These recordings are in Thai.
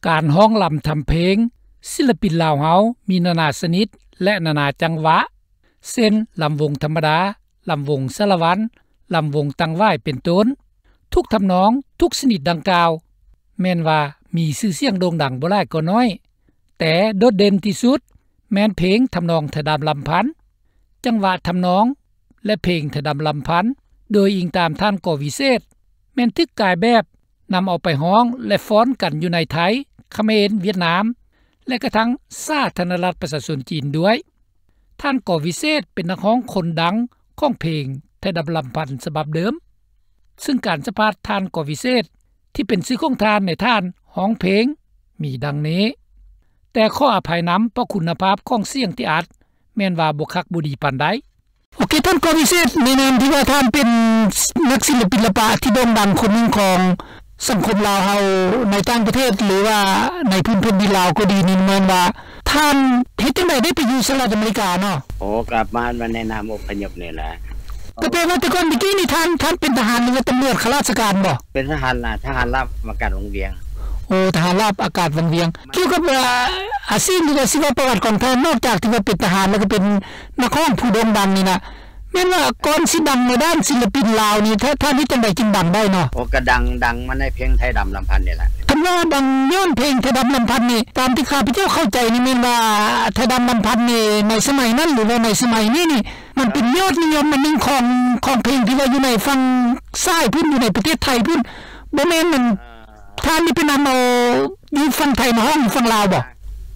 การร้องลําทําเพลงศิลปินลาวเฮามีนานาชนิดและนานาจังหวะเช่นลําวงธรรมดาลําวงสารวันลําวงตังว้ายเป็นต้นทุกทำนองทุกชนิดดังกล่าวแม่นว่ามีชื่อเสียงโด่งดังบ่หลายก็น้อยแต่โดดเด่นที่สุดแม่นเพลงทำนองถดำลําพันธ์จังหวะทำนองและเพลงถดำลําพันธ์โดยอิงตามท่านก่อวิเศษแม่นทึกกายแบบนําเอาไปฮ้องและฟ้อนกันอยู่ในไทยเขมรเวียดนามและกระทั่งสาธารณรัฐประชาชนจีนด้วยท่านก่อวิเศษเป็นนักร้องคนดังของเพลงถดำลําพันธ์ฉบับเดิมซึ่งการสัมภาษณ์ท่านก่อวิเศษที่เป็นชื่อของท่านในท่านร้องเพลงมีดังนี้แต่ขออภัยนําเพราะคุณภาพของเสียงที่อัดแม่นว่าบ่คักบ่ดีปานใดโอเคท่านก่อวิเศษในนามที่ว่าท่านเป็นนักศิลปินศิลปะที่โด่งดังคนหนึ่งของสังคมลาวเฮาในต่างประเทศหรือว่าในพื้นแผ่นดินลาวก็ดีนี่แม่นว่าท่านเฮ็ดจังได๋ได้ไปอยู่สหรัฐอเมริกาเนาะโอ้กลับมาในนามอพยพนี่แหละแต่แปลว่าแต่ก่อนเมื่อกี้นี่ท่านเป็นทหารหรือว่าตำรวจข้าราชการบ่เป็นทหารทหารราบอากาศวังเวียงโอ้ทหารราบอากาศวังเวียงเกี่ยวกับอาชีพหรือว่าชีวประวัติของท่านนอกจากที่ว่าเป็นทหารแล้วก็เป็นนักร้องผู้โด่งดังนี่นะแม่นว่าก่อนสิดังในด้านศิลปินลาวนี่ท่านนี่จังได๋จึงดังได้เนาะโอ้ก็ดังมาในเพลงไทยดำลําพันธ์นี่แหละคันว่าดังย้อนเพลงไทยดำลําพันธ์นี่ตามที่ข้าพเจ้าเข้าใจนี่แม่นว่าไทยดำลําพันธ์นี่ในสมัยนั้นหรือว่าในสมัยนี้นี่มันเป็นยอดนิยมอันนึงของเพลงที่ว่าอยู่ในฝั่งซ้ายพุ่นอยู่ในประเทศไทยพุ่นบ่แม่นมันท่านนี่เป็นนำเอาอยู่ฝั่งไทยมาฮ้องฝั่งลาวบ่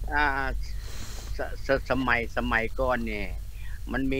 สมัยก่อนนี่มันมี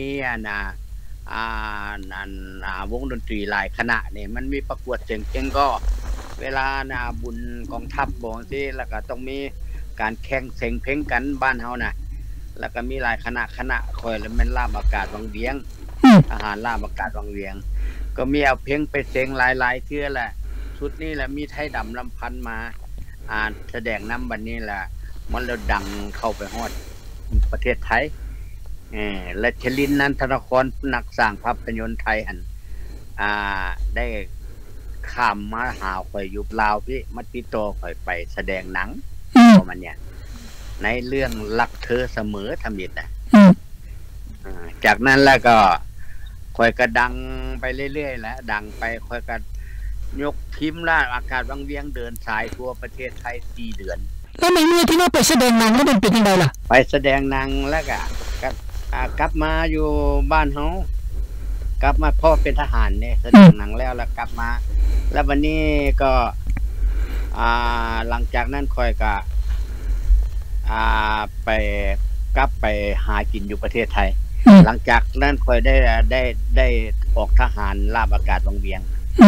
วงดนตรีหลายคณะนี่มันมีประกวดเจ๋งๆก็เวลาบุญกองทัพบ่จังซี่แล้วก็ต้องมีการแข่งเสียงเพลงกันบ้านเฮาน่ะแล้วก็มีหลายคณะค่อยแล้วแม่นลาบอากาศวังเวียงทหารลาบอากาศวังเวียงก็มีเอาเพลงไปเสียงหลายๆเทื่อแหละชุดนี้แหละมีไทยดำลําพันธ์มาแสดงนําบัดนี้แหละมันแล้วดังเข้าไปฮอดประเทศไทยและชลินนันทนครนักสร้างภาพยนตร์ไทยหั่นได้ข้ามมาหาข่อยอยู่ลาวพี่มาติดต่อข่อยไปแสดงหนังประมาณเนี้ยในเรื่องรักเธอเสมอทำอิดจากนั้นแล้วก็ข่อยก็ดังไปเรื่อยๆแล้วดังไปข่อยก็ยกทีมล่าอากาศวังเวียงเดินสายทั่วประเทศไทย4เดือนแล้วในเมื่อที่ว่าไปแสดงหนังแล้วมันเป็นจังได๋ล่ะไปแสดงหนังแล้วก็กลับมาอยู่บ้านเฮากลับมาพ่อเป็นทหารเนี่ยแสดงหนังแล้วกลับมาแล้ววันนี้ก็หลังจากนั้นค่อยก็ไปกลับไปหากินอยู่ประเทศไทยหลังจากนั้นค่อยได้ออกทหารราบอากาศวังเวียง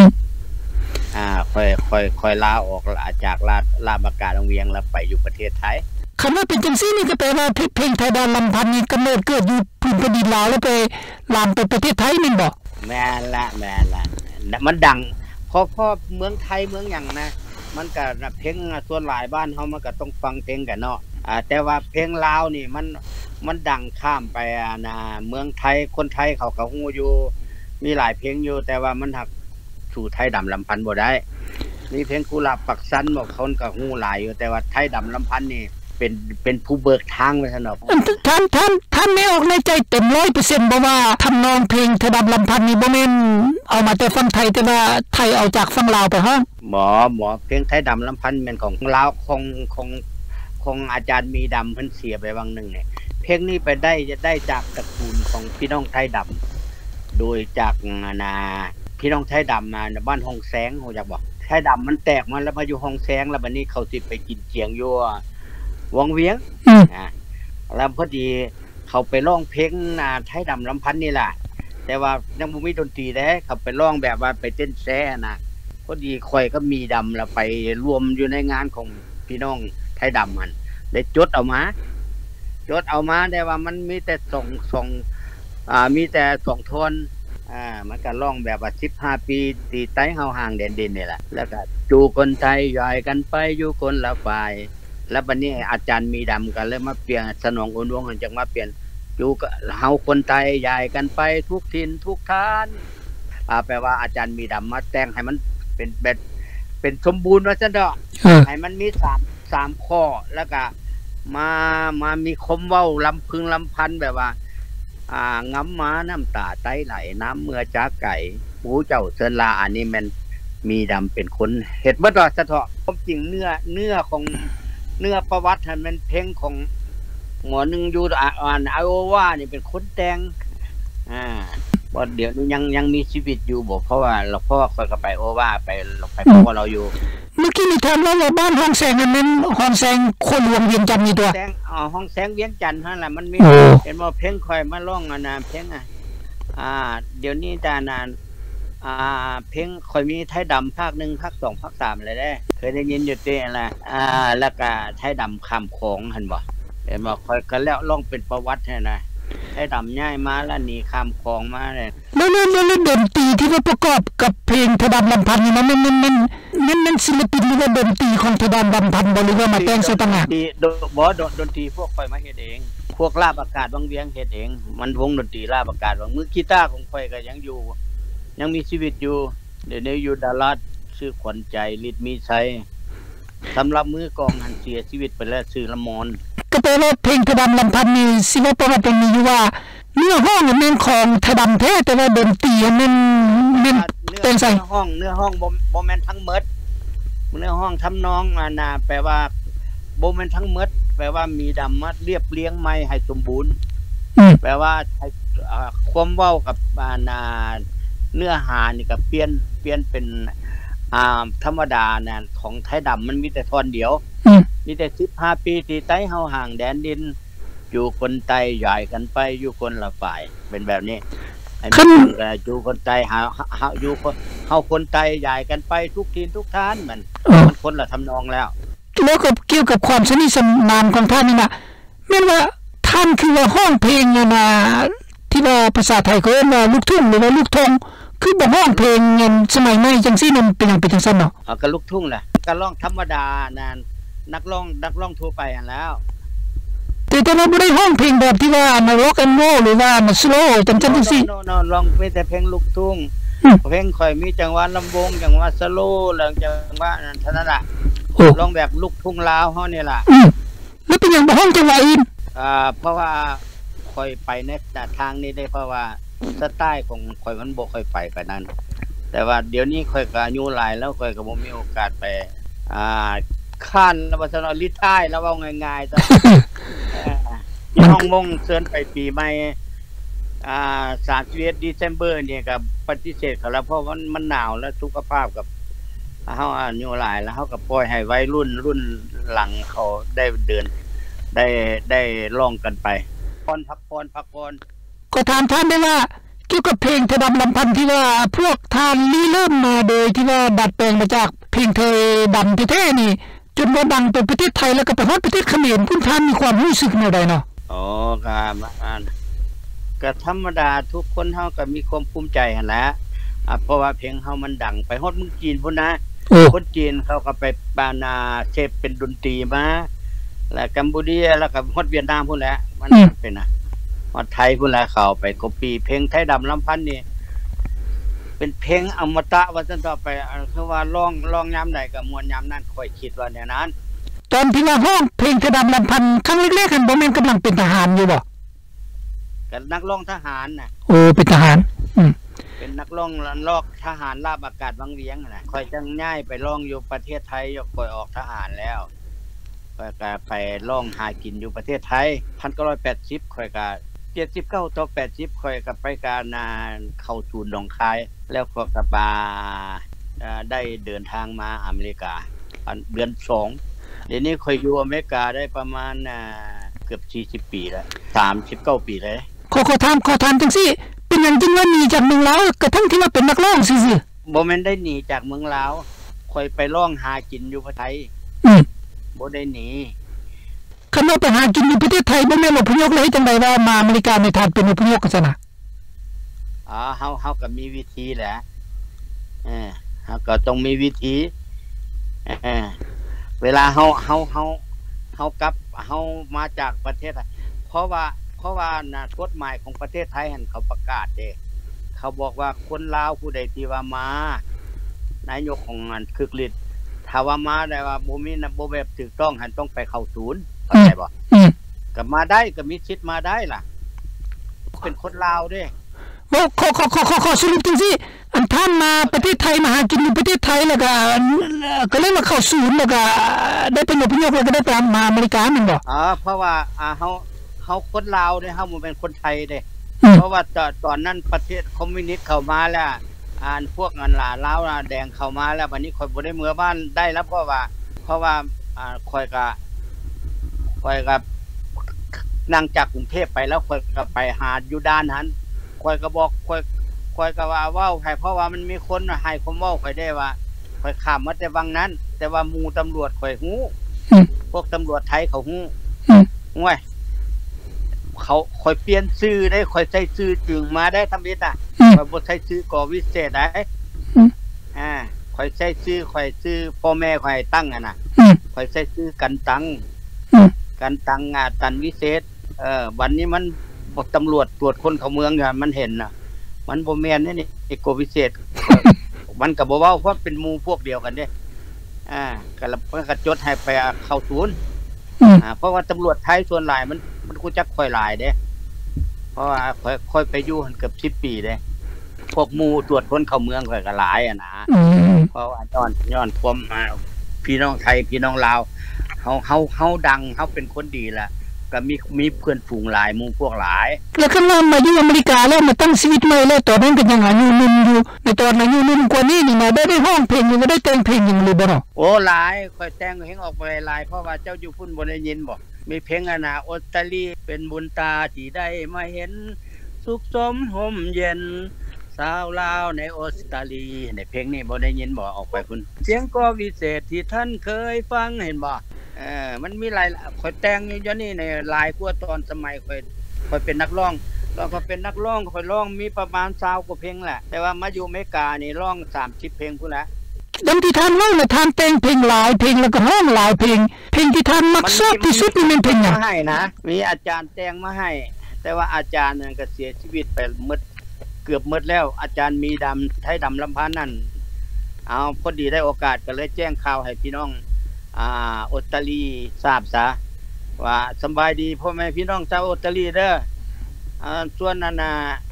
ค่อยลาออกจากราบอากาศวังเวียงแล้วไปอยู่ประเทศไทยคันว่าเป็นจังซี่นี่ก็แปลว่าเพลงไทยดำลําพันธ์นี่กำเนิดเกิดอยู่พื้นแผ่นดินลาวแล้วไปลามไปประเทศไทยแม่นบ่แม่นละมันดังพอเมืองไทยเมืองหยังนะมันก็เพลงส่วนหลายบ้านเฮามันก็ต้องฟังเพลงกันเนาะแต่ว่าเพลงลาวนี่มันดังข้ามไปเมืองไทยคนไทยเขาก็ฮู้อยู่มีหลายเพลงอยู่แต่ว่ามันหักสู่ไทยดำลําพันธ์บ่ได้มีเพลงกุหลาบปักสันบ่คนก็ฮู้หลายอยู่แต่ว่าไทยดำลําพันธ์นี่เป็นผู้เบิกทางไว้ซั่นเนาะท่านไม่ออกในใจเต็ม 100% บ่ว่าทำนองเพลงไทยดำลําพันธ์นี่บ่แม่นเอามาแต่ฝั่งไทยแต่ว่าไทยเอาจากฝั่งลาวไปฮ้องบ่เพลงไทยดำลําพันธ์แม่นของลาวของอาจารย์มีดำเพิ่นเสียไปวังนึงนี่เพลงนี้ไปได้จากตระกูลของพี่น้องไทยดำโดยจากพี่น้องไทยดำบ้านห้องแสงฮู้จักบ่ไทยดำมันแตกมาแล้วมาอยู่ห้องแสงแล้วบัดนี้เขาสิไปกินเจียงอยู่วังเวียงแล้วพอดีเขาไปร้องเพลงไทยดำลําพันธ์นี่ล่ะแต่ว่ายังบ่มีดนตรีเด้เขาไปร้องแบบว่าไปเต้นแซ่นะพอดีข่อยก็มีดำแล้วไปรวมอยู่ในงานของพี่น้องไทยดำมันได้จดเอามาได้ว่ามันมีแต่มีแต่2ท่อนมันก็ร้องแบบว่า15ปีตีไต้เฮาห่างแดนดินนี่แหละแล้วก็จูคนไทยย่อยกันไปอยู่คนละฝ่ายแล้วบัดนี้อาจารย์มีดำก็เลยมาเปลี่ยนสนองอุ่นวงจังมาเปลี่ยนอยู่เฮาคนไทยย้ายกันไปทุกถิ่นทุกฐานแปลว่าอาจารย์มีดำมาแต่งให้มันเป็นสมบูรณ์ว่าซั่นดอกให้มันมี3 3ข้อแล้วก็มามีคมเว้าลำพึงลำพันแบบว่างำม้าน้ำตาไต้ไหลน้ำเมื่อจากไก่หูเจ้าเชิญลาอันนี้มันมีดำเป็นคนเฮ็ดบ่ดอกสะเถาะความจริงเนื้อของเนื้อประวัติมันเพลงของหมอนึงอยู่ไอโอวานี่เป็นคนแต่งบ่เดี๋ยวนี้ยังมีชีวิตอยู่บ่เพราะว่าค่อยก็ไปโอวาไปเพราะว่าเราอยู่เมื่อกี้นี่ถามว่าบ้านห้องแสงนั้นห้องแสงคนหลวงเวียงจันทน์นี่ตัวแสงห้องแสงเวียงจันทน์นั่นแหละมันมีเห็นบ่เพลงค่อยมาร้องเพลงเดี๋ยวนี้แต่นานเพลงค่อยมีไทยดำภาค1ภาค2ภาค3อะไรได้เคยได้ยินอยู่ติอะไรแล้วก็ไทยดำข้ามโขงหั่นบ่เห็นบ่ค่อยก็แล้วร้องเป็นประวัติให้นะไทยดำย้ายมาแล้วหนีข้ามโขงมาเลยแล้วดนตรีที่ว่าประกอบกับเพลงไทยดำลำพันธ์นี่มันศิลปินหรือว่าดนตรีของไทยดำลำพันธ์บ่หรือว่ามาแต่งใส่ต่างหากบ่ดนตรีพวกค่อยมาเฮ็ดเองพวกลาบอากาศวังเวียงเฮ็ดเองมันวงดนตรีลาบอากาศวังมือกีตาร์ของค่อยก็ยังอยู่ยังมีชีวิตอยู่เดี๋ยวนี้อยู่ดาราชื่อขวัญใจฤทธิ์มีชัยสำหรับมือกองหันเสียชีวิตไปแล้วชื่อละมอนก็แปลว่าเพลงไทยดำลำพันธ์นี่สิว่าประวัติมีอยู่ว่าเนื้อห้องมันของไทยดำแท้แต่ว่าดนตรีมันแต่งใส่เนื้อห้องบ่แม่นทั้งหมดเนื้อห้องทำนองแปลว่าบ่แม่นทั้งหมดแปลว่ามีดำมาเรียบเรียงใหม่ให้สมบูรณ์แปลว่าความเว้ากับเนื้อหานี่ก็เปลี่ยนเป็นธรรมดาน่ะของไทยดำมันมีแต่ท่อนเดียวมีแต่15ปีที่ไต้เฮาห่างแดนดินอยู่คนไต้ใหญ่กันไปอยู่คนละฝ่ายเป็นแบบนี้ขึ้นอยู่คนไต้หาอยู่เฮาคนไต้ใหญ่กันไปทุกทีทุกท่านมันคนละทำนองแล้วก็เกี่ยวกับความสนิทสนมของท่านนี่นะแม่นว่าท่านคือว่าห้องเพลงน่ะที่ว่าภาษาไทยเขาเรียกว่าลูกทุ่งหรือว่าลูกทงคือบ่ร้องเพลงเงินสมัยใหม่จังซี่มันเป็นหยังเป็นจังซั่นเนาะก็ลูกทุ่งแหละก็ร้องธรรมดานั่นนักร้องทั่วไปหั่นแล้วแต่เราบ่ได้ร้องเพลงแบบที่ว่าร็อกแอนด์โรลหรือว่าสโลว์จังซี่ร้องแต่เพลงลูกทุ่งเพลงค่อยมีจังหวะลำวงจังหวะสโลว์แล้วจังหวะนั้นเท่านั้นล่ะร้องแบบลูกทุ่งลาวเฮานี่ล่ะแล้วเป็นหยังบ่ร้องจังหวะอื่นเพราะว่าค่อยไปในทางนี้ได้เพราะว่าสไตล์ของข่อยมันบ่ค่อยไปปานนั้นแต่ว่าเดี๋ยวนี้ข่อยก็อายุหลายแล้วข่อยก็บ่มีโอกาสไปค้านแล้วว่าซั่นรีไทร์แล้วเว้าง่ายๆซะห้องมงเชิญไปปีใหม่31 December นี่ก็ปฏิเสธเขาแล้วเพราะมันหนาวแล้วสุขภาพกับเฮาอายุหลายแล้วเฮาก็ปล่อยให้วัยรุ่นหลังเขาได้เดินได้ร้องกันไปพักผ่อนก็ถามท่านได้ว่าเกี่ยวกับเพลงไทยดำลำพันธ์ที่ว่าพวกท่านเริ่มมาโดยที่ว่าดัดแปลงมาจากเพลงไทยดำแท้ๆนี่จนว่าดังไปประเทศไทยแล้วก็ไปฮอดประเทศเขมรท่านมีความรู้สึกแนวใดเนาะก็ธรรมดาทุกคนเฮาก็มีความภูมิใจหั่นแหละเพราะว่าเพลงเฮามันดังไปฮอดเมืองจีนพุ่นนะคนจีนเขาก็ไปเชฟเป็นดนตรีมาแล้วกัมพูชาแล้วก็ฮอดเวียดนามพุ่นแหละมันเป็นฮอดไทยพุ่นแหละเขาไปก๊อปปี้เพลงไทยดำลำพันธ์นี่เป็นเพลงอมตะว่าซั่นต่อไปคือว่าร้องยามใดก็ม่วนยามนั้นค่อยคิดว่าแนวนั้นตอนที่ว่าร้องเพลงไทยดำลำพันธ์ครั้งแรกๆหั่นบ่แม่นกำลังเป็นทหารอยู่บ่ก็นักร้องทหารน่ะเป็นทหารเป็นนักร้องทหารราบอากาศวังเวียงน่ะค่อยจังย้ายไปร้องอยู่ประเทศไทยค่อยออกทหารแล้วก็ไปร้องหากินอยู่ประเทศไทย 1980ค่อยก็79ต่อ80ค่อยก็ไปการเข้าศูนย์หนองคายแล้วก็กลับมาได้เดินทางมาอเมริกาเดือน2เดี๋ยวนี้ค่อยอยู่อเมริกาได้ประมาณเกือบ40ปีแล้ว39ปีแล้วขอถามจังซี่เป็นหยังจึงว่าหนีจากเมืองลาวกระทั่งที่ว่าเป็นนักร้องซื่อๆบ่แม่นได้หนีจากเมืองลาวค่อยไปร้องหากินอยู่ประเทศไทยบ่ได้หนีคันว่าไปหากินอยู่ประเทศไทยบ่แม่นอพยพเลยจังได๋ว่ามาอเมริกาในทานเป็นอพยพกันซะนะเฮาก็มีวิธีแหละเฮาก็ต้องมีวิธีเวลาเฮากลับเฮามาจากประเทศเพราะว่าน่ะกฎหมายของประเทศไทยหั่นเขาประกาศเด้เขาบอกว่าคนลาวผู้ใดที่ว่ามานายกของคึกฤทธิ์ถ้าว่ามาได้ว่าบ่มีบ่แบบถูกต้องหันต้องไปเข้าศูนย์เข้าใจบ่ก็มาได้ก็มีสิทธิ์มาได้ล่ะเป็นคนลาวเด้บ่ขอสรุปจังซี่อันท่านมาประเทศไทยมาหากินในประเทศไทยแล้วก็เลยมาเข้าศูนย์แล้วก็ได้เป็นอพยพแล้วก็ได้ตามมาอเมริกาแม่นบ่เพราะว่าเฮาคนลาวเด้เฮาบ่เป็นคนไทยเด้เพราะว่าตอนนั้นประเทศคอมมิวนิสต์เข้ามาแล้วพวกอันลาวแดงเข้ามาแล้วบัดนี้ข่อยบ่ได้เมื่อบ้านได้แล้วเพราะว่าข่อยก็นั่งจากกรุงเทพไปแล้วข่อยก็ไปหาอยู่ด้านนั้นข่อยก็บอกข่อยก็ว่าเว้าให้เพราะว่ามันมีคนให้ความเว้าข่อยได้ว่าข่อยข้ามมาแต่วังนั้นแต่ว่าหมู่ตำรวจข่อยฮู้พวกตำรวจไทยเขาฮู้โอ้ยเขาข่อยเปลี่ยนชื่อได้ข่อยใช้ชื่อจึงมาได้ทำอิฐข่อยบ่ใช้ชื่อกวิเศษได้ข่อยใช้ชื่อพ่อแม่ข่อยตั้งน่ะข่อยใช้ชื่อกันตังตันวิเศษวันนี้มันตำรวจตรวจคนเข้าเมืองมันเห็นน่ะมันบ่แม่นนี่ไอ้โกวิเศษมันก็บ่เว้าเพราะเป็นหมู่พวกเดียวกันเด้ก็จดให้ไปเข้าศูนย์เพราะว่าตำรวจไทยส่วนหลายมันกูจักค่อยหลายเด้เพราะว่าค่อยไปอยู่หั่นเกือบ10ปีเด้พวกหมู่ตรวจคนเข้าเมืองค่อยก็หลายนะเพราะว่าย้อนความพี่น้องไทยพี่น้องลาวเฮาดังเฮาเป็นคนดีล่ะก็มีเพื่อนฝูงหลายหมู่พวกหลายแล้วคันมาอยู่อเมริกาแล้วมาตั้งชีวิตใหม่แล้วตอนนั้นก็ยังอายุนุ่มอยู่ในตอนอายุนุ่มกว่านี้นี่มาได้ร้องเพลงได้แต่งเพลงยังเลยบ่เนาะโอ้หลายค่อยแต่งเพลงออกไปหลายเพราะว่าเจ้าอยู่พุ่นบ่ได้ยินบ่มีเพลงออสเตรเลียเป็นบุญตาที่ได้มาเห็นสุขสมห่มเย็นสาวลาวในออสเตรเลียในเพลงนี้บ่ได้ยินบ่ออกไปพุ่นเสียงก็วิเศษที่ท่านเคยฟังเห็นบ่มันมีหลายข่อยแต่งอยู่นี่ในหลายกว่าตอนสมัยข่อยเป็นนักร้องตอนก็เป็นนักร้องข่อยร้องมีประมาณ20กว่าเพลงแหละแต่ว่ามาอยู่อเมริกานี่ร้อง30เพลงพุ่นละดังที่ท่านเว้าน่ะท่านแต่งเพลงหลายเพลงแล้วก็ร้องหลายเพลงที่ท่านมักชอบที่สุดนี่เป็นเพลงหยังให้นะมีอาจารย์แต่งมาให้แต่ว่าอาจารย์นั่นก็เสียชีวิตไปเกือบหมดแล้วอาจารย์มีดำไทยดำลำพันนั่นพอดีได้โอกาสก็เลยแจ้งข่าวให้พี่น้องออสเตรเลียทราบซะว่าสบายดีพ่อแม่พี่น้องชาวออสเตรเลียเด้อส่วนนั้น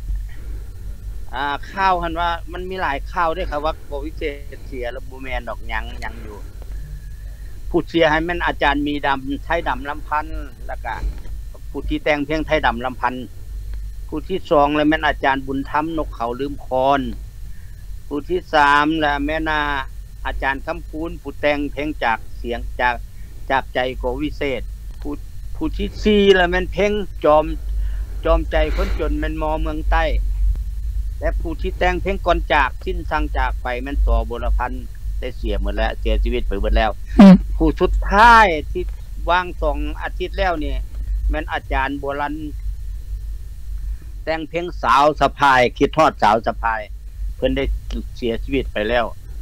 ข่าวหั่นว่ามันมีหลายข่าวด้วยครับว่าโควิดเสียแล้วบ่แม่นดอกยังอยู่ผู้เสียให้มันอาจารย์มีดำไทยดำลำพันแล้วก็ผู้ที่แต่งเพลงไทยดำลำพันผู้ที่2แล้วแม่นอาจารย์บุญธรรมนกเขาลืมคอนผู้ที่3แล้วแม่นอาจารย์คำพูนผู้แต่งเพลงจากเสียงจากใจโกวิเศษผู้ที่4แล้วแม่นเพลงจอมใจคนจนแม่นมอเมืองใต้และผู้ที่แต่งเพลงก่อนจากสิ้นสั่งจากไปแม่นสบุรพันธ์ได้เสียหมดแล้วเสียชีวิตไปหมดแล้วผู้สุดท้ายที่วาง2อาทิตย์แล้วนี่แม่นอาจารย์โบราณแต่งเพลงสาวสะพายคิดฮอดสาวสะพายเพิ่นได้เสียชีวิตไปแล้ว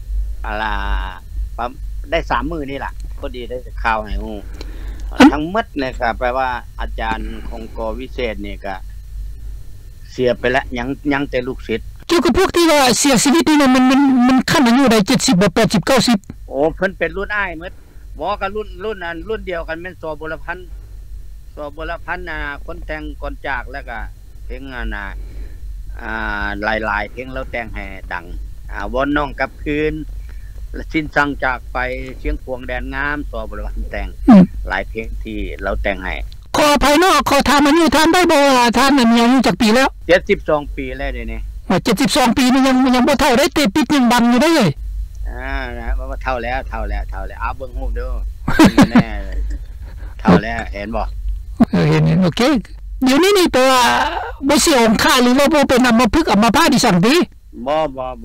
ได้3มื้อนี่ล่ะพอดีได้ข่าวให้ฮู้ทั้งหมดเลยก็แปลว่าอาจารย์ของกวิเศษนี่ก็เสียไปแล้วยังแต่ลูกศิษย์เกี่ยวกับพวกที่ว่าเสียชีวิตนี่มันคั่นอายุได้70บ่80 90 โอ้เพิ่นเป็นรุ่นอ้ายหมดบ่ก็รุ่นเดียวกันแม่นสบุรพันธ์คนแต่งก่อนจากแล้วก็เพลงหลายๆเพลงเราแต่งให้ดังวอนน้องกับคืนสิ้นสั่งจากไปเสียงพวงแดนงามสบุรพันธ์แต่งหลายเพลงที่เราแต่งให้ขอภายนอกขอถามอายุท่านได้บ่ว่าท่านนั้นอายุจักปีแล้ว 72ปีแล้วเดี๋ยวนี้ 72ปีนี่ยังบ่เท่าได้เตปิดยังบังอยู่ได้เลยนะว่าเท่าแล้วเอาเบิ่งรูปเด้อแน่เท่าแล้วเห็นบ่เห็นโอเคเดี๋ยวนี้นี่ตัวบ่เสียองค่าหรือว่าบ่เป็นอัมพฤกษ์อัมพาตดิสั่งติบ่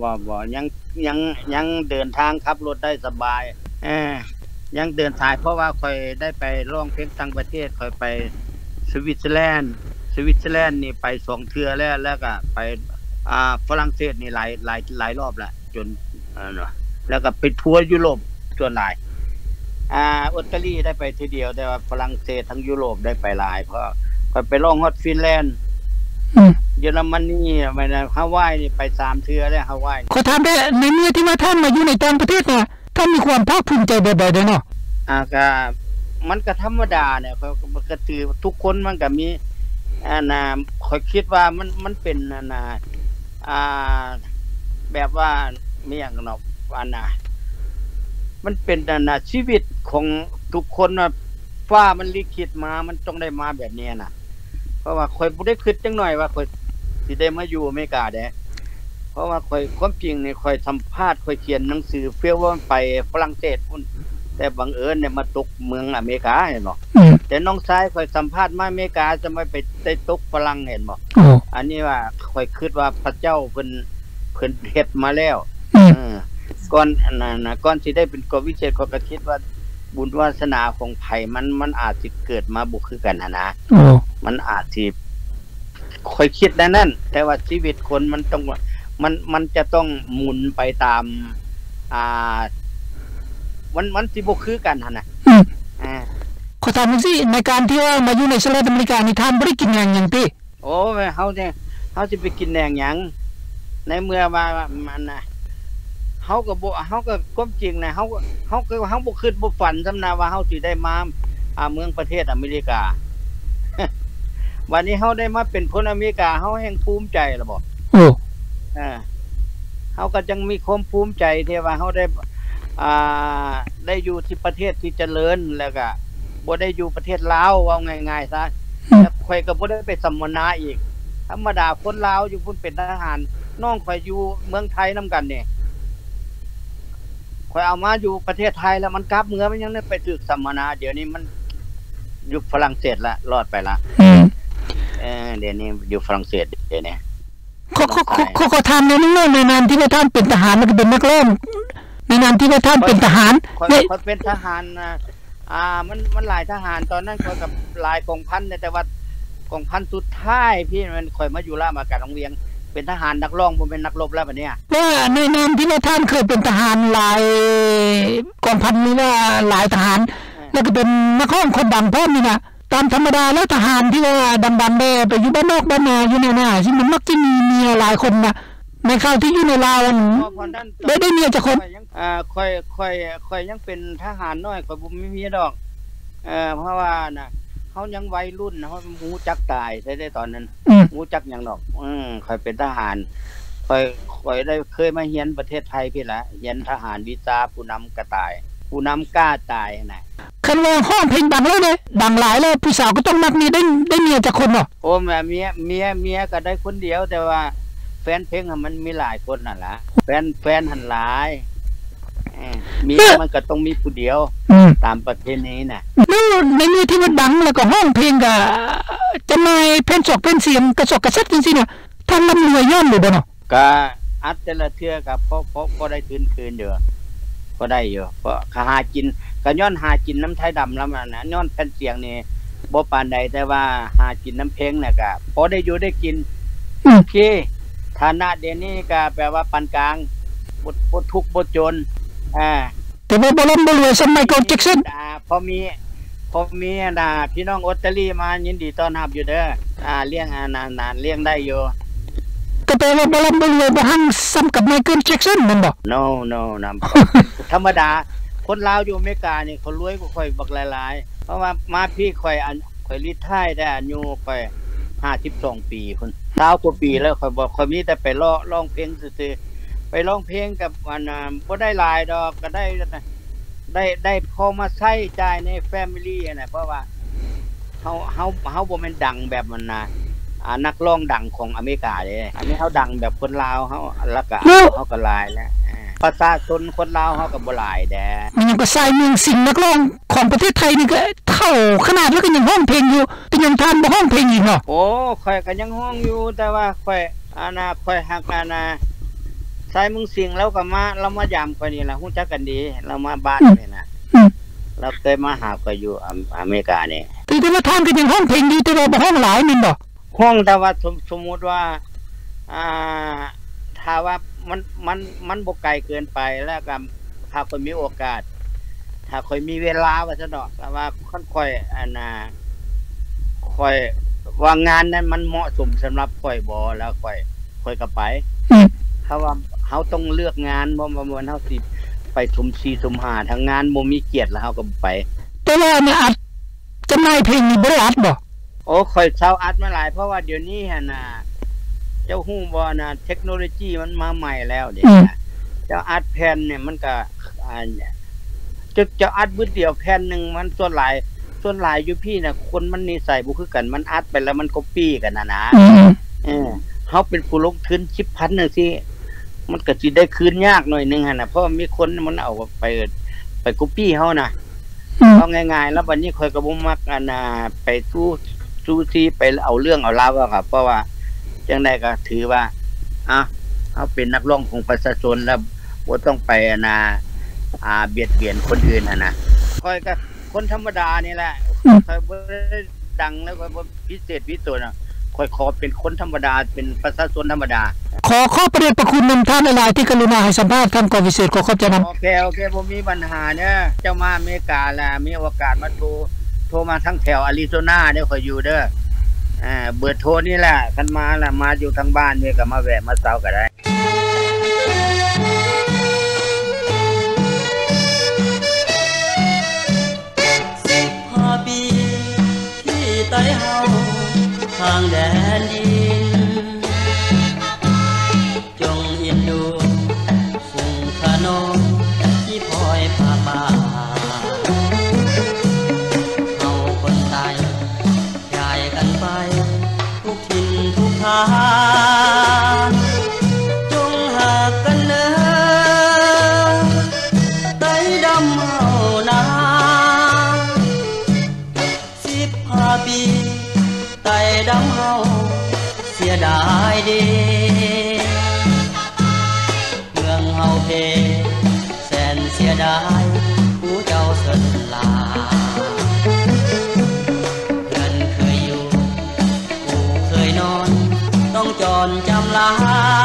ยังเดินทางขับรถได้สบายยังเดินสายเพราะว่าค่อยได้ไปร้องเพลงต่างประเทศค่อยไปสวิตเซอร์แลนด์นี่ไป2เทื่อแล้วก็ไปฝรั่งเศสนี่หลายรอบแล้วจนแล้วก็ไปทัวร์ยุโรปส่วนหลายออสเตรเลียได้ไปทีเดียวแต่ว่าฝรั่งเศสทั้งยุโรปได้ไปหลายเพราะไปร้องฮอตฟินแลนด์เยอรมนีไปฮาวายนี่ไป3เทื่อแล้วฮาวายขอถามได้ในเมื่อที่ว่าท่านมาอยู่ในต่างประเทศน่ะท่ต้องมีความภาคภูมิใจแบบใดเด้อเนาะก็มันก็ธรรมดาเนี่ยก็ถือทุกคนมันก็มีข้อยคิดว่ามันเป็นแบบว่ามีหยังเนาะว่ามันเป็นชีวิตของทุกคนว่าฟ้ามันลิขิตมามันต้องได้มาแบบนี้น่ะเพราะว่าข้อยบ่ได้คิดจังหน่อยว่าข้อยสิได้มาอยู่อเมริกาเด้เพราะว่าข้อยความจริงนี่ข้อยสัมภาษณ์ข้อยเขียนหนังสือเฟี้ยวว่าไปฝรั่งเศสพุ่นแต่บังเอิญเนี่ยมาตกเมืองอเมริกาเห็นบ่แต่น้องชายข้อยสัมภาษณ์มาอเมริกาจะไม่ไปได้ตกฝรั่งเห็นบ่อันนี้ว่าข้อยคิดว่าพระเจ้าเพิ่นเฮ็ดมาแล้วก่อนก่อนสิได้เป็นกฎวิเศษข้อยก็คิดว่าบุญวาสนาของไผมันอาจสิเกิดมาบ่คือกันนะมันอาจสิค่อยคิดนั่นแต่ว่าชีวิตคนมันต้องมันจะต้องหมุนไปตามมันสิบ่คือกันหั่นน่ะขอถามจังซี่ในการที่ว่ามาอยู่ในสหรัฐอเมริกานี่ท่านบ่ได้กินหยังติโอ้เฮาสิไปกินแหน่งหยังในเมื่อว่ามันน่ะเฮาก็ความจริงนะเฮาบ่คิดบ่ฝันซำนะว่าเฮาสิได้มาเมืองประเทศอเมริกา วันนี้เฮาได้มาเป็นคนอเมริกาเฮาแห่งภูมิใจล่ะบ่เฮาก็จังมีความภูมิใจที่ว่าเฮาได้อยู่ที่ประเทศที่เจริญแล้วก็บ่ได้อยู่ประเทศลาวว่าง่ายๆซะแล้วข่อยก็บ่ได้ไปสัมมนาอีกธรรมดาคนลาวอยู่พุ่นเป็นทหารน้องข่อยอยู่เมืองไทยนํกันนี่ข่อยเอามาอยู่ประเทศไทยแล้วมันกลับเมืองมันยังได้ไปถึกสัมมนาเดี๋ยวนี้มันอยู่ฝรั่งเศสละรอดไปละเดี๋ยวนี้อยู่ฝรั่งเศสเดี๋ยวนี้ขอถามในนามที่ว่าท่านเป็นทหารมันก็เป็นนักร้องในนามที่ว่าท่านเป็นทหารเขาเป็นทหารมันหลายทหารตอนนั้นเขากับหลายกองพันแต่ว่ากองพันสุดท้ายพี่มันค่อยมาอยู่ล่ามอากาศของเวียงเป็นทหารนักร้องบ่เป็นนักรบแล้วบัดนี้ว่าในนามที่ว่าท่านเคยเป็นทหารหลายกองพันนี่ว่าหลายทหารแล้วก็เป็นนักร้องคนดังพร้อมนี่นะตามธรรมดาแล้วทหารที่ว่าดังๆไปอยู่บ้านนอกบ้านนาอยู่แน่ๆซึ่งมันมักจะมีเมียหลายคนนะในคราวที่อยู่ในลาวได้เมียจักคนค่อยยังเป็นทหารน้อยค่อยบ่มีเมียดอกเพราะว่าน่ะเฮายังวัยรุ่นนะเฮาฮู้จักตายได้ตอนนั้นฮู้จักหยังดอกค่อยเป็นทหารค่อยได้เคยมาเรียนประเทศไทยพี่ละเรียนทหารวิชาผู้นำกระต่ายผู้นำกล้าตายน่ะคันว่าฮ้องเพลงดังแล้วเด้ดังหลายแล้วผู้สาวก็ต้องมักมีได้เมียจักคนเนาะโอ้แม่เมียก็ได้คนเดียวแต่ว่าแฟนเพลงมันมีหลายคนนั่นล่ะแฟนหันหลายมีมันก็ต้องมีผู้เดียวตามประเพณีน่ะในมือที่มันดังแล้วก็ฮ้องเพลงก็จะนายเพลงเป็นเสียงกระสกกระซัดจังซี่น่ะท่านร่ำรวยย้อนหรือบ่เนาะก็อัดแต่ละเทื่อก็พอได้คืนอยู่ก็ได้อยู่เพราะหากินก็ย้อนหากินน้ำไทยดำแล้วนะย้อนแผ่นเสียงนี่บ่ปานใดแต่ว่าหากินน้ำเพลงน่ะก็พอได้อยู่ได้กินโอเคฐานะเดี๋ยวนี้ก็แปลว่าปานกลางบ่ทุกข์บ่จนแต่ว่าบ่ร่ำบ่รวยสมัยก่อนแจ็คสันพอมีพี่น้องออสเตรเลียมายินดีต้อนรับอยู่เด้อเลี้ยงนานเลี้ยงได้อยู่ก็แปลว่าบ่ร่ำบ่รวยบ่หังซ้ำกับไมเคิลแจ็คสันนั่นบ่ no ธรรมดาคนลาวอยู่อเมริกานี่เขารวยกว่าข่อยบักหลายๆเพราะว่ามาพี่ข่อยรีไทร์ได้อายุข่อย52ปีพุ่น20กว่าปีแล้วข่อยบอกข่อยมีแต่ไปร้องเพลงซื่อๆไปร้องเพลงกับบ่ได้หลายดอกก็ได้พอมาใช้จ่ายในแฟมิลีน่ะเพราะว่าเฮาบ่แม่นดังแบบมันนะนักร้องดังของอเมริกาเด้อันนี้เฮาดังแบบคนลาวเฮาแล้วก็เฮาก็หลายแล้วประชาชนคนลาวเฮาก็บ่หลายแดมันยังก็สายเมืองสิงห์นักร้องของประเทศไทยนี่ก็เท่าขนาดแล้วก็ยังร้องเพลงอยู่แต่ยังทานบ่ร้องเพลงอีกเนาะโอ้ข่อยก็ยังร้องอยู่แต่ว่าข่อยข่อยฮักสายเมืองสิงห์แล้วก็เรามายามข่อยนี่ล่ะฮู้จักกันดีเรามาบ้านนี่น่ะเราเคยมาหาข่อยอยู่อเมริกานี่แต่ว่าทานก็ยังร้องเพลงดีแต่ว่าบ่ร้องหลายแม่นบ่ห้องแต่ว่าสมมุติว่าถ้าว่ามันบ่ไกลเกินไปแล้วก็ถ้าค่อยมีโอกาสถ้าค่อยมีเวลาว่าซั่นดอกแต่ว่าค่อยค่อยว่างานนั้นมันเหมาะสมสำหรับค่อยบ่แล้วค่อยก็ไปเพราะว่าเฮาต้องเลือกงานบ่เฮาสิไปชุม4ชุม5ทางงานบ่มีเกียรติแล้วเฮาก็ไปแต่ว่าเนี่ยอัดจำหน่ายเพลงนี่บ่ได้อัดบ่โอ้ค่อยเซาอัดมาหลายเพราะว่าเดี๋ยวนี้หั่นน่ะเจ้าฮู้บ่น่ะเทคโนโลยีมันมาใหม่แล้วเดี๋ยวนี้เจ้าอัดแผ่นเนี่ยมันก็จะอัดบึดเดียวแผ่นนึงมันส่วนหลายอยู่พี่น่ะคนมันนิสัยบ่คือกันมันอัดไปแล้วมันก๊อปปี้กันนะเฮาเป็นผู้ลงทุน 10,000 จังซี่มันก็สิได้คืนยากหน่อยนึงหั่นน่ะเพราะมีคนมันเอาไปก๊อปปี้เฮาน่ะเอาง่ายๆแล้วบัดนี้ข่อยก็บ่มักไปสู้ซีไปเอาเรื่องเอาราวครับเพราะว่าจังได๋ก็ถือว่าเฮาเป็นนักร้องของประชาชนแล้วบ่ต้องไปเบียดเบียนคนอื่นนะข่อยก็คนธรรมดานี่แหละข่อยบ่ได้ดังแล้วข่อยบ่พิเศษพิโสน่ะข่อยขอเป็นคนธรรมดาเป็นประชาชนธรรมดาขอพระเดชพระคุณนำท่านหลายๆที่กรุณาให้สัมภาษณ์ท่านกวิเศษขอขอบใจนำโอเคบ่มีปัญหาเด้อเจ้ามาอเมริกาแล้วมีโอกาสมาโทรมาทั้งแถวอาริโซนาเด้อข่อยอยู่เด้อเบอร์โทรนี่แหละคันมาล่ะมาอยู่ทางบ้านนี่ก็มาแวะมาเซาก็ได้ 15 ปีที่ไต้เฮาทางแดนดินจงเอ็นดูฝูงขนมที่พลอยพาป่าเฮาคนไทยย้ายกันไปทุกถิ่นทุกทางจงหากกันเด้อไต้ดำเฮานา15 ปีไต้ดำเฮาเสียดายเด้เมืองเฮาเพแสนเสียดายผู้เจ้าสนลาเพื่อนเคยอยู่ผู้เคยนอนต้องจรจำลา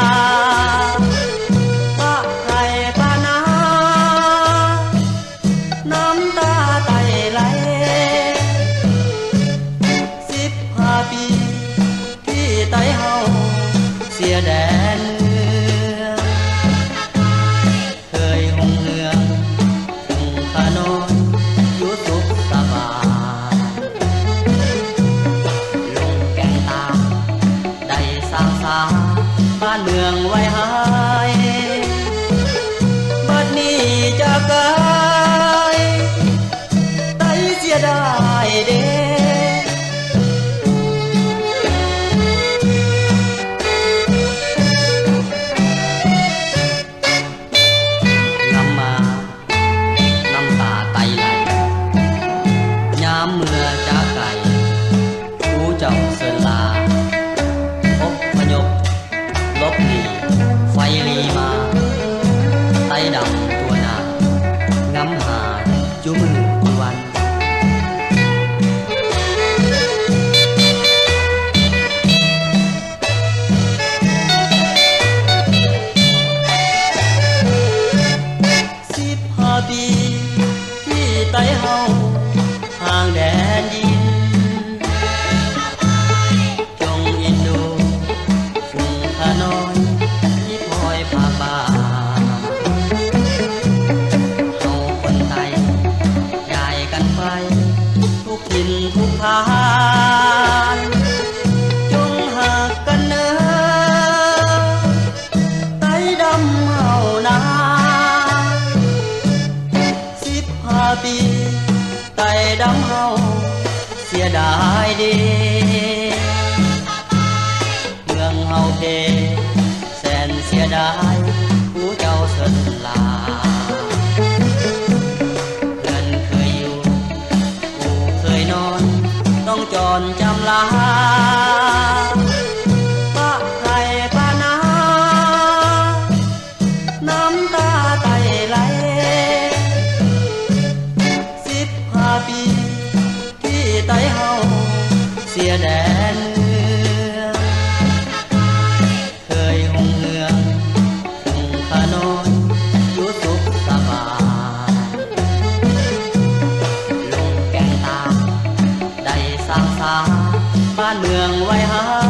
ปะไทยปะนาน้ำตาไต้ไหล15 ปีที่ไต้เฮาเสียแดนเมืองเคยหงเหืองทุ่งขนนอยู่สุขสบายลงแก่งตาได้สร้างสาบ้านเมืองไว้ให้บัดนี้จะไกลไต้เสียดายเด้เมื่อจากไกลผู้เจ้าเสินลาอพยพลบหนีไฟลีมาไต้ดำตัวหนางำหาจุมือกุวัน15 ปีที่ไต้เฮาทางแดนดินจงเอ็นดูฝูงขนนที่พลอยพาป่าเฮาคนไทยย้ายกันไปทุกถิ่นทุกทางจงหากกันเด้อไต้ดำเฮานา15 ปีไต้ดำเฮาเสียดายเด้เมืองเฮาเพแสนเสียดายผู้เจ้าเสินลาเพื่อนเคยอยู่ผู้เคยนอนต้องจรจำลาปะไทยปะนาน้ำตาไต้ไหล15 ปีที่ไต้เฮาเสียแดนเมืองเคยหงเหืองทุ่งขนนอยู่สุขสบายลงแก่งตาได้สร้างสาบ้านเมืองไว้ให้